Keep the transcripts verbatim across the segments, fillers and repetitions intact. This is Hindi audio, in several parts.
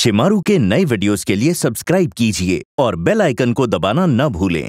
शिमारू के नए वीडियोस के लिए सब्सक्राइब कीजिए और बेल आइकन को दबाना न भूलें।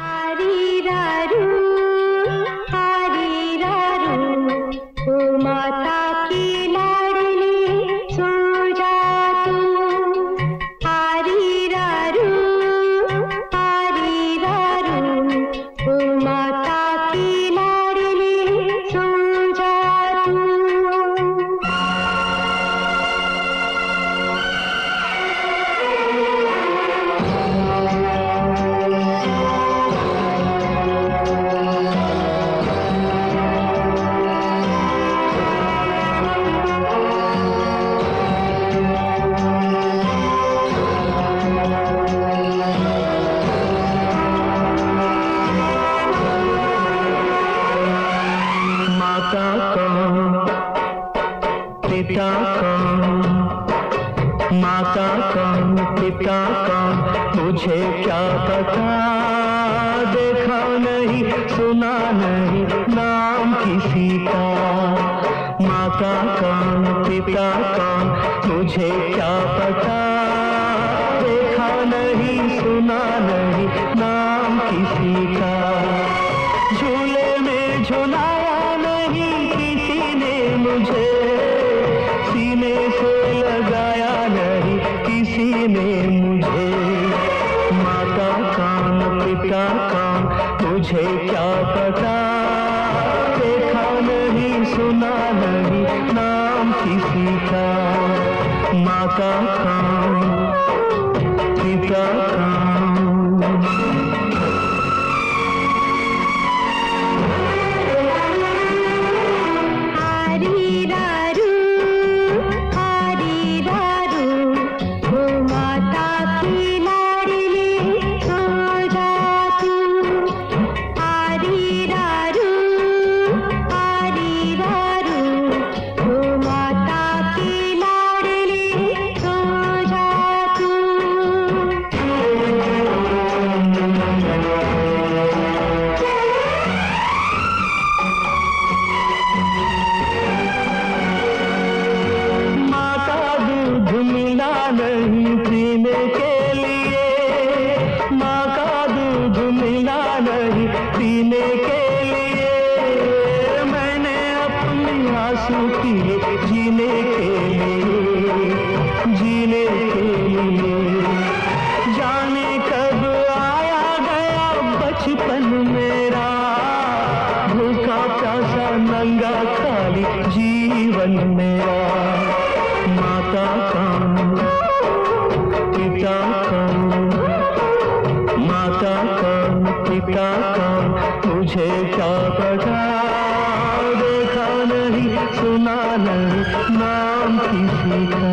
पिता कौन, माता कौन, पिता कौन, मुझे क्या पता। देखा नहीं, सुना नहीं नाम किसी का। माता कौन, पिता कौन, मुझे क्या पता। देखा नहीं, सुना नहीं नाम किसी का। झूले में झुलाया नहीं किसी ने मुझे, सीने से लगाया नहीं किसी ने मुझे। माता कौन, पिता कौन, मुझे क्या पता। देखा नहीं, सुना नहीं नाम किसी का। माता कौन, पिता कौन। नहीं पीने के लिए, माँ का दूध मिला नहीं पीने के लिए। मैंने अपने आंसू पिए जीने के लिए, जीने के लिए। जाने कब आया गया बचपन मेरा, भूखा प्यासा नंगा खाली जीवन मेरा। माता कौन, पिता कौन, माता कौन, पिता कौन, मुझे क्या पता। देखा नहीं, सुना नहीं नाम किसी का।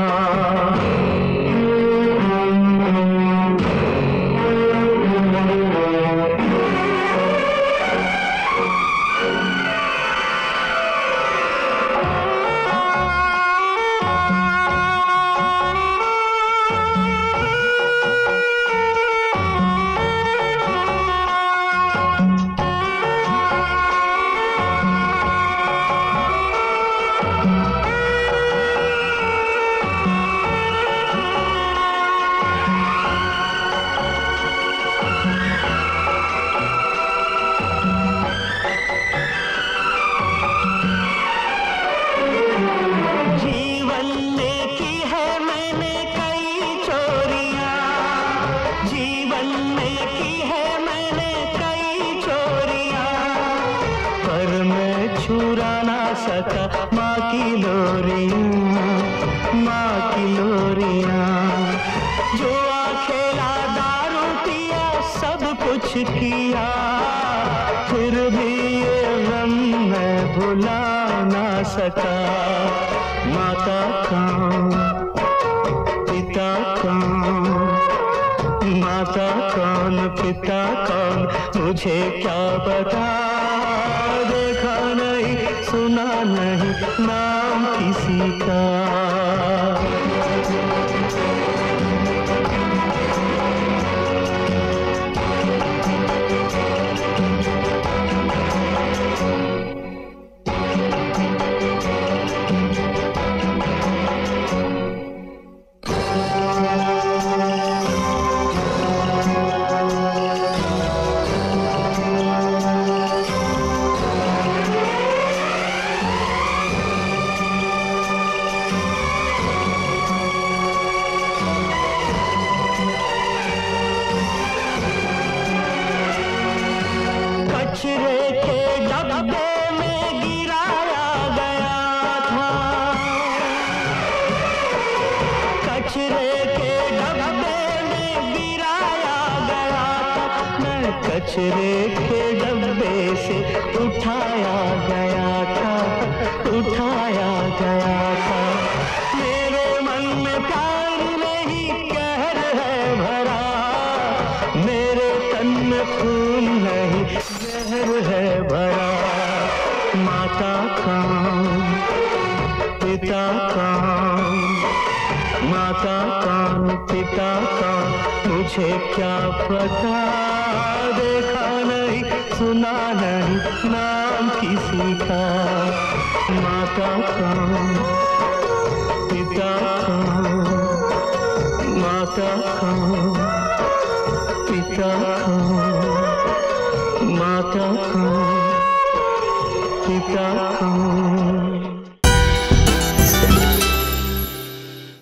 छुरा ना सका माँ की लोरियां, माँ की लोरियां। जुआ खेला, दारू पिया, सब कुछ किया, फिर भी ये गम मैं भुला ना सका। माता कौन, पिता कौन, माता कौन, पिता कौन, मुझे क्या पता। देखा नहीं, सुना नहीं नाम किसी का। कचरे के डब्बे में गिराया गया था, मैं कचरे के डब्बे से उठाया गया था, उठाया गया था। मेरे मन में प्यार नहीं कहर है भरा, मेरे तन में खून नहीं जहर है भरा। माता का पिता का, माता का पिता का मुझे क्या पता, देखा नहीं सुना नहीं नाम किसी का। माता का पिता का, माता का पिता का, माता का पिता का।